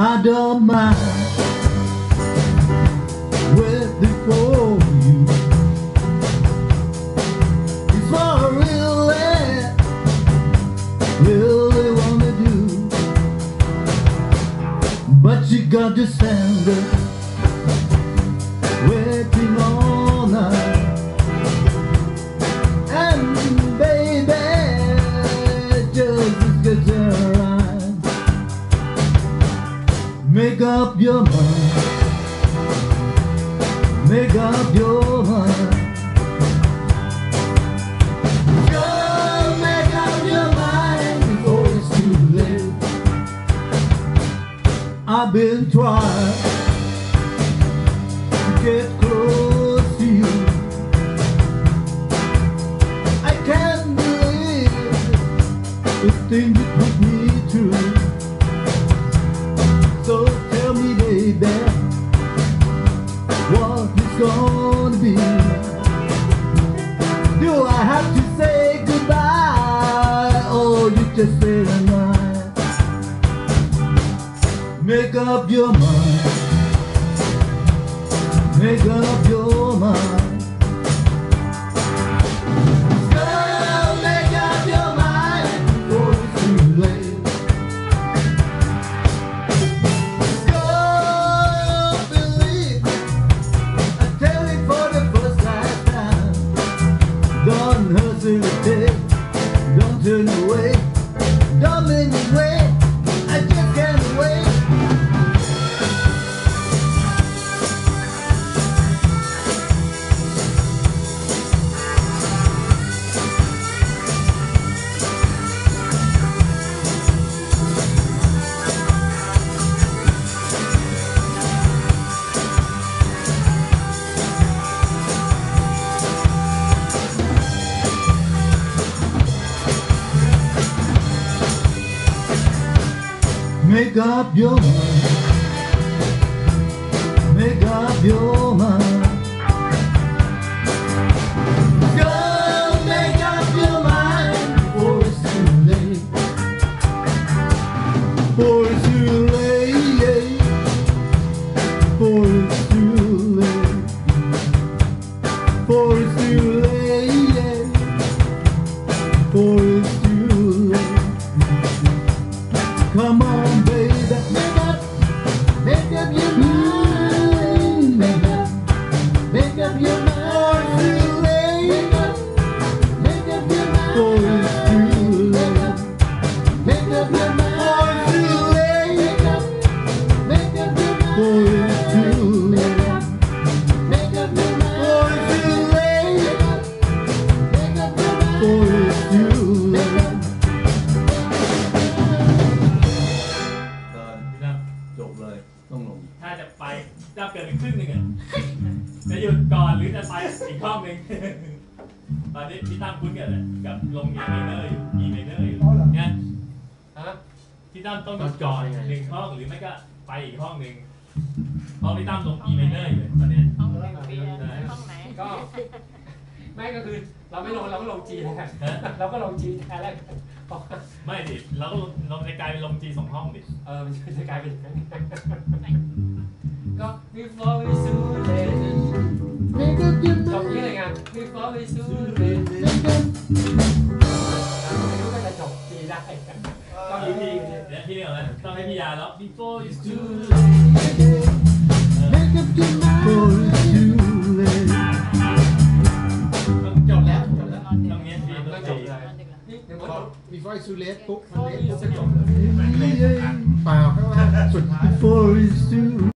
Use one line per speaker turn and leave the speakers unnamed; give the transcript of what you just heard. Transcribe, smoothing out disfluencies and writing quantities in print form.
I don't mind waiting for you. It's what I really wanna do. But you got to stand there waiting all night. And baby, just get there right. Make up your mind. Make up your mind. Girl, make up your mind before it's too late. I've been trying to get close to you. I can't believe the things you put me through. So tell me, baby, what it's gonna be. Do I have to say goodbye, or you just say goodnight? Make up your mind. Make up your mind. Girl, make up your mind before it's too late. Girl, believe me, I tell it for the first last time. Don't hesitate, don't turn away, don't make me wait. I just can't wait. Make up your mind. Make up your mind. Girl, make up your mind before it's too late. Before it's too late. Before it's too late. Before it's too late. Before it's too late. Come on, baby, make up your mind, make up your mind. Make up your mind. Before it's too late. Make up your mind. Make up your mind. Before it's too late. Make up your mind. Before it's too late. Make up your mind. Before it's too late.
จบเลยต้องลง
ถ้าจะไปจะเกิดเป็นครึ่งหนึ่งอ่ะจะหยุดก่อนหรือจะไปอีกห้องหนึ่งตอนนี้พี่ตั้มคุ้นกันเลยกับลง E minor อยู่ E minor อยู่เนี่ยพี่ตั้มต้องหยุดก่อนหนึ่งห้องหรือไม่ก็ไปอีกห้องหนึ่งเพราะพี่ตั้มลง E minor อยู่ตอนนี้
ห้องไหนห้องไหน
ก็ไม่ก็คือเราไม่ลง G แทนเราก็ลง G แทนแล้ว
ไม่ดิเราก็ลงในกลายเป็นลง G 2 ห้องดิ
มันจะกลายเป็นก็ before we too late ตรงนี้เลยไง before we too late ไม่รู้ก็จะจบ G ได้ต้องมีพี่
เดี๋ยวพี่เอาเลยต้องให้พี่ยาแล้ว before it's too
late Make up your mind.
จบแล้วต้องเงี้ยพี่ต้องจบเลย
Before it's too late ปุ๊บ
มันเล่นปุ๊บจะจบ
เปล่าแค่ว่าสุดท้าย
Before it's too